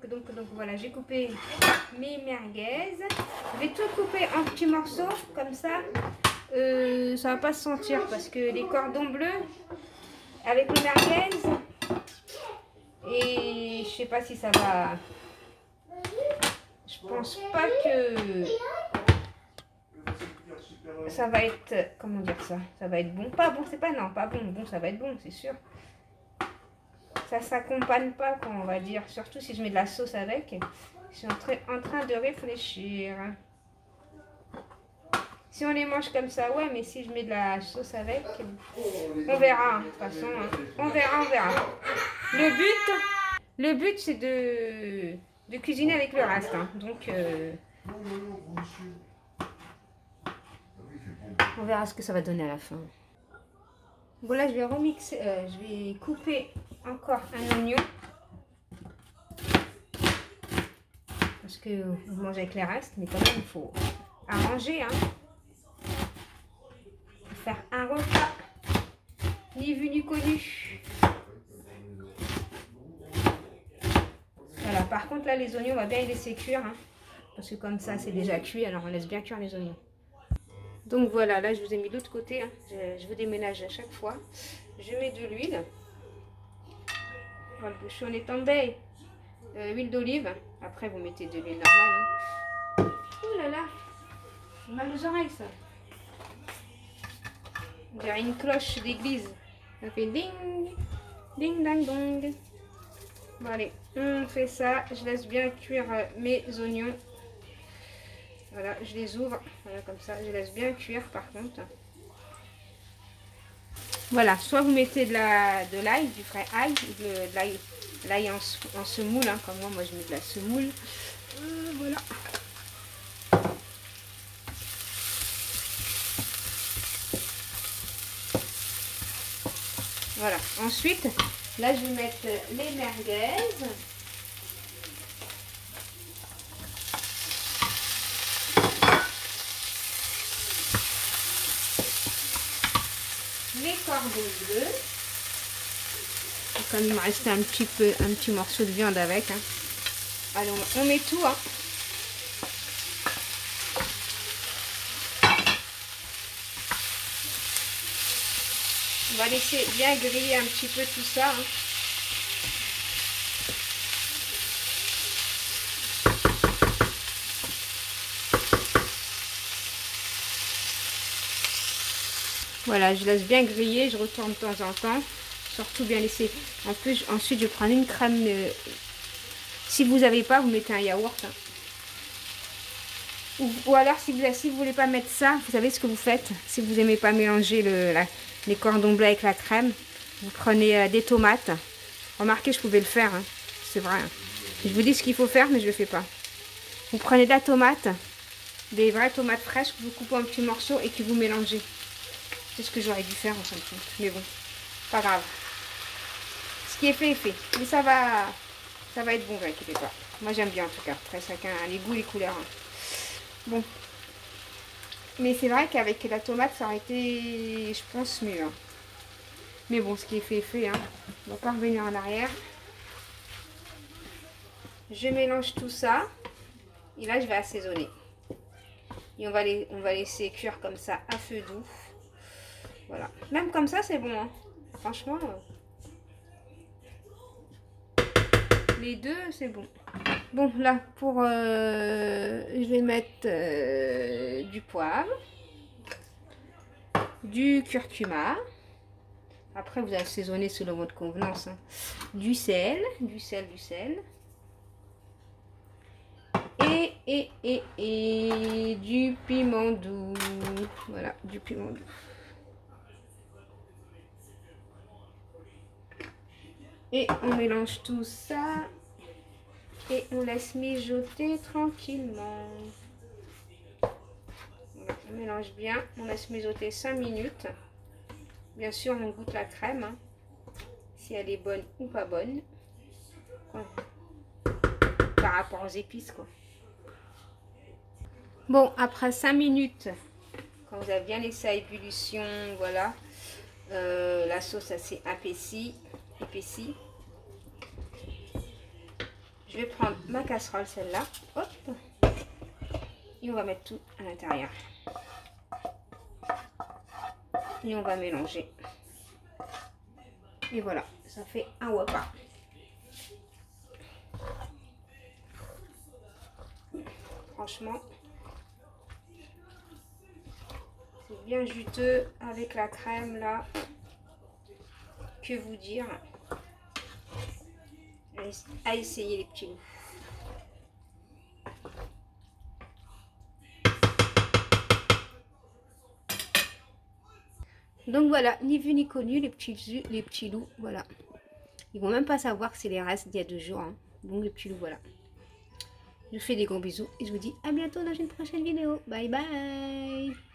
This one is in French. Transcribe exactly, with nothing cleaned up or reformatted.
donc, donc voilà, j'ai coupé mes merguez. Je vais tout couper en petits morceaux, comme ça, euh, ça va pas se sentir parce que les cordons bleus avec les merguez, et je sais pas si ça va. Je pense pas que ça va être, comment dire ça, ça va être bon. Pas bon, c'est pas non, pas bon. Bon, ça va être bon, c'est sûr. Ça s'accompagne pas, quoi, on va dire. Surtout si je mets de la sauce avec. Je suis en, tra en train de réfléchir. Si on les mange comme ça, ouais, mais si je mets de la sauce avec, on verra. De toute façon, hein. on verra, on verra. Le but, le but, c'est de, de cuisiner avec le reste. Hein. Donc, euh, on verra ce que ça va donner à la fin. Bon, là, je vais remixer, euh, je vais couper encore un oignon. Parce que vous mangez avec les restes, mais quand même, il faut arranger. Hein. Faire un repas, ni vu ni connu. Voilà, par contre, là, les oignons, on va bien les laisser cuire. Hein, parce que comme ça, c'est déjà cuit, alors on laisse bien cuire les oignons. Donc voilà, là je vous ai mis de l'autre côté, hein. je, je vous déménage à chaque fois. Je mets de l'huile. Voilà, le bouchon est tombé. Euh, huile d'olive. Après vous mettez de l'huile normale. Hein. Ouh là là, j'ai mal aux oreilles ça. On dirait une cloche d'église. Ça fait ding, ding dang dong. Bon allez, on fait ça. Je laisse bien cuire mes oignons. Voilà, je les ouvre, voilà, comme ça, je laisse bien cuire par contre. Voilà, soit vous mettez de la de l'ail, du frais ail, de l'ail l'ail en, en semoule, hein, comme moi, moi je mets de la semoule. Euh, voilà. Voilà, ensuite, là je vais mettre les merguez. Les cordons bleus. Comme il me restait un petit peu, un petit morceau de viande avec. Hein. Allez, on, on met tout. Hein. On va laisser bien griller un petit peu tout ça. Hein. Voilà, je laisse bien griller, je retourne de temps en temps. Surtout bien laisser. En plus, ensuite, je prends une crème. Euh, si vous n'avez pas, vous mettez un yaourt. Hein. Ou, ou alors, si vous ne si vous voulez pas mettre ça, vous savez ce que vous faites. Si vous n'aimez pas mélanger le, la, les cordons bleus avec la crème, vous prenez euh, des tomates. Remarquez, je pouvais le faire. Hein. C'est vrai. Hein. Je vous dis ce qu'il faut faire, mais je ne le fais pas. Vous prenez de la tomate, des vraies tomates fraîches que vous coupez en petits morceaux et que vous mélangez. C'est ce que j'aurais dû faire en fin de compte. Mais bon, pas grave. Ce qui est fait est fait. Mais ça va, ça va être bon, vous inquiétez pas. Moi j'aime bien en tout cas. Après chacun a les goûts, les couleurs. Bon. Mais c'est vrai qu'avec la tomate, ça aurait été, je pense, mieux. Hein. Mais bon, ce qui est fait est fait. Hein. On va pas revenir en arrière. Je mélange tout ça. Et là, je vais assaisonner. Et on va, les, on va laisser cuire comme ça à feu doux. Voilà. Même comme ça, c'est bon. Hein. Franchement, euh, les deux, c'est bon. Bon, là, pour... Euh, je vais mettre euh, du poivre, du curcuma. Après, vous assaisonnez selon votre convenance. Hein. Du sel, du sel, du sel. Et, et, et, et du piment doux. Voilà, du piment doux. Et on mélange tout ça. Et on laisse mijoter tranquillement. Voilà, on mélange bien. On laisse mijoter cinq minutes. Bien sûr, on goûte la crème. Hein, si elle est bonne ou pas bonne. Ouais. Par rapport aux épices, quoi. Bon, après cinq minutes, quand vous avez bien laissé à ébullition, voilà. Euh, la sauce, elle s'est épaissie. épaissie. Je vais prendre ma casserole, celle-là. Hop. Et on va mettre tout à l'intérieur. Et on va mélanger. Et voilà, ça fait un repas. Franchement, c'est bien juteux avec la crème là. Que vous dire? À essayer les petits loups. Donc voilà, ni vu ni connu les petits, les petits loups, voilà. Ils vont même pas savoir que c'est les restes d'il y a deux jours. Hein. Donc les petits loups, voilà. Je vous fais des gros bisous et je vous dis à bientôt dans une prochaine vidéo. Bye bye.